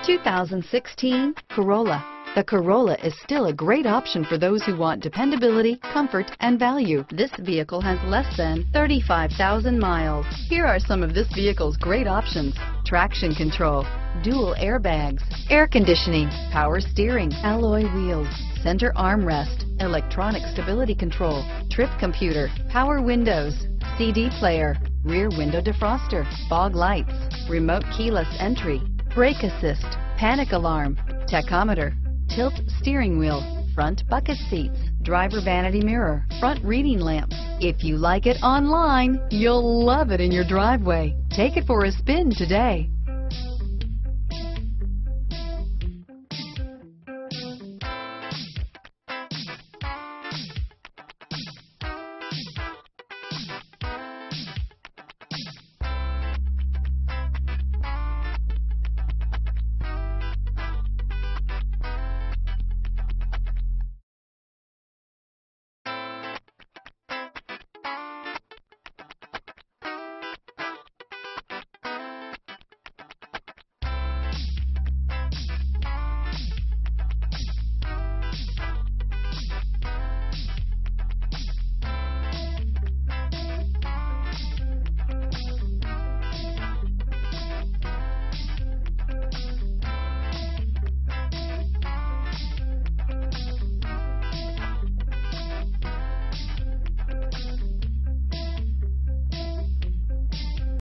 2016 Corolla. The Corolla is still a great option for those who want dependability, comfort, and value. This vehicle has less than 35,000 miles. Here are some of this vehicle's great options: traction control, dual airbags, air conditioning, power steering, alloy wheels, center armrest, electronic stability control, trip computer, power windows, CD player, rear window defroster, fog lights, remote keyless entry, brake assist, panic alarm, tachometer, tilt steering wheel, front bucket seats, driver vanity mirror, front reading lamps. If you like it online, you'll love it in your driveway. Take it for a spin today.